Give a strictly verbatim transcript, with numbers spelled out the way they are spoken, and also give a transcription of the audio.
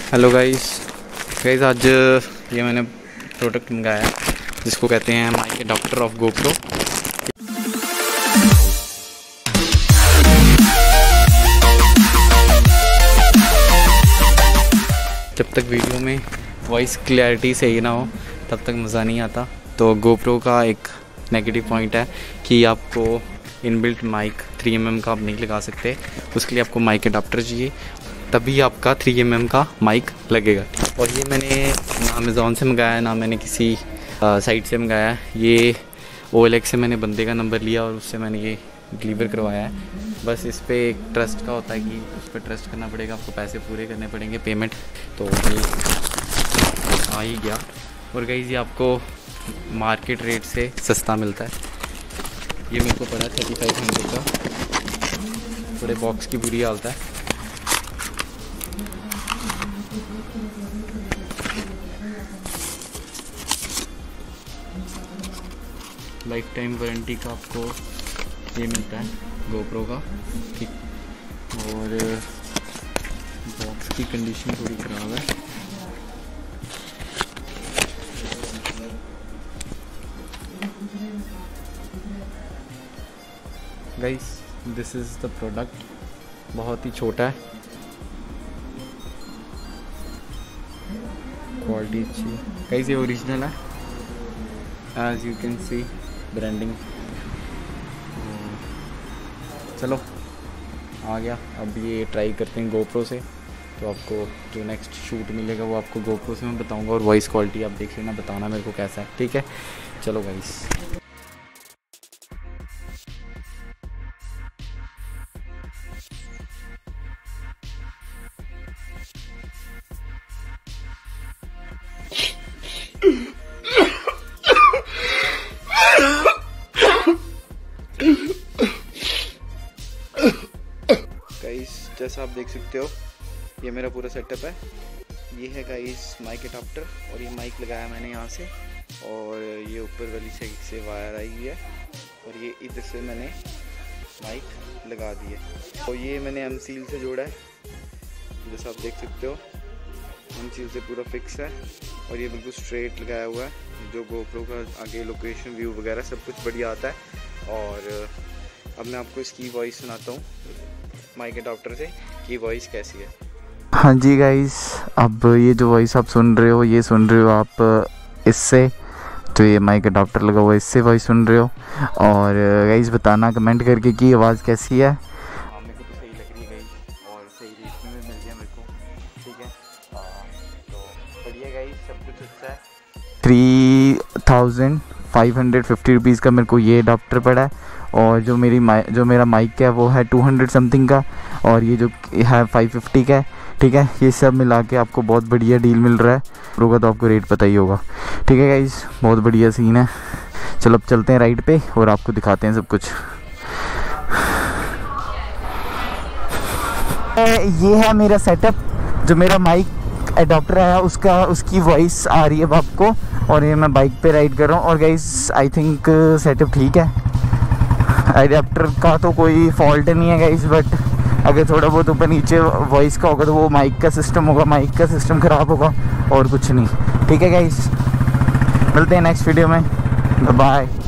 Hello guys guys आज ये मैंने प्रोडक्ट मंगाया है जिसको कहते हैं माइक अडॉप्टर ऑफ गोप्रो। जब तक वीडियो में वॉइस क्लैरिटी सही ना हो तब तक मज़ा नहीं आता। तो गोप्रो का एक नेगेटिव पॉइंट है कि आपको inbuilt mic three M M का आप नहीं लगा सकते, उसके लिए आपको माइक अडॉप्टर चाहिए, तभी आपका थ्री एम एम का माइक लगेगा। और ये मैंने ना अमेज़ॉन से मंगाया ना मैंने किसी साइट से मंगाया है। ये ओ एल एक्स से मैंने बंदे का नंबर लिया और उससे मैंने ये डिलीवर करवाया है। बस इस पर एक ट्रस्ट का होता है कि उस पर ट्रस्ट करना पड़ेगा, आपको पैसे पूरे करने पड़ेंगे पेमेंट। तो ये आ ही गया। और गाइस ये आपको मार्केट रेट से सस्ता मिलता है। ये मेरे को पड़ा थर्टी फाइव हंड्रेड का। पूरे बॉक्स की बुरी हालत है। लाइफ टाइम वारंटी का आपको ये मिलता है गोप्रो का, ठीक। और बॉक्स की कंडीशन थोड़ी ख़राब है। Guys this is the product, बहुत ही छोटा है, क्वालिटी अच्छी है। गाइस ये ओरिजिनल है, as you can see branding. चलो आ गया। अब ये ट्राई करते हैं गोप्रो से, तो आपको जो नेक्स्ट शूट मिलेगा वो आपको गोप्रो से मैं बताऊंगा। और वॉइस क्वालिटी आप देख लेना, बताना मेरे को कैसा है, ठीक है। चलो गाइस गाइस जैसा आप देख सकते हो ये मेरा पूरा सेटअप है। ये है गाइस माइक अडॉप्टर, और ये माइक लगाया मैंने यहाँ से, और ये ऊपर वाली साइड से वायर आई हुई है, और ये इधर से मैंने माइक लगा दी है। और ये मैंने एम सील से जोड़ा है, जैसा आप देख सकते हो एम सील से पूरा फिक्स है। और ये बिल्कुल स्ट्रेट लगाया हुआ है, जो गोप्रो का आगे लोकेशन व्यू वगैरह सब कुछ बढ़िया आता है। और अब मैं आपको इसकी वॉइस सुनाता हूँ माइक अडॉप्टर से कि वॉइस कैसी है। हाँ जी गाइस, अब ये जो वॉइस आप सुन रहे हो ये सुन रहे हो आप इससे, तो ये माइक अडॉप्टर लगा हुआ है इससे वॉइस सुन रहे हो। और गाइस बताना कमेंट करके कि आवाज़ कैसी है। हाँ मेरे को तो सही लग रही है गाइस, और सही रेट में भी मिल गया मेरे को, ठीक है। तो बढ़िया गाइस, सब कुछ अच्छा है। Three thousand five hundred fifty rupees का मेरे को ये अडॉप्टर पड़ा है। और जो मेरी माइक जो मेरा माइक है वो है टू हंड्रेड समथिंग का, और ये जो है फाइव फिफ्टी का है, ठीक है। ये सब मिला के आपको बहुत बढ़िया डील मिल रहा है। प्रो का तो आपको रेट पता ही होगा, ठीक है गाइस। बहुत बढ़िया सीन है। चलो अब चलते हैं राइड पे और आपको दिखाते हैं सब कुछ। ये है मेरा सेटअप, जो मेरा माइक अडॉप्टर है उसका उसकी वॉइस आ रही है अब आपको। और ये मैं बाइक पे राइड कर रहा हूँ। और गाइस आई थिंक सेटअप ठीक है, अडैप्टर का तो कोई फॉल्ट नहीं है गाइस, बट अगर थोड़ा बहुत ऊपर नीचे वॉइस का होगा तो वो माइक का सिस्टम होगा, माइक का सिस्टम ख़राब होगा और कुछ नहीं, ठीक है गाइस। मिलते हैं नेक्स्ट वीडियो में, बाय।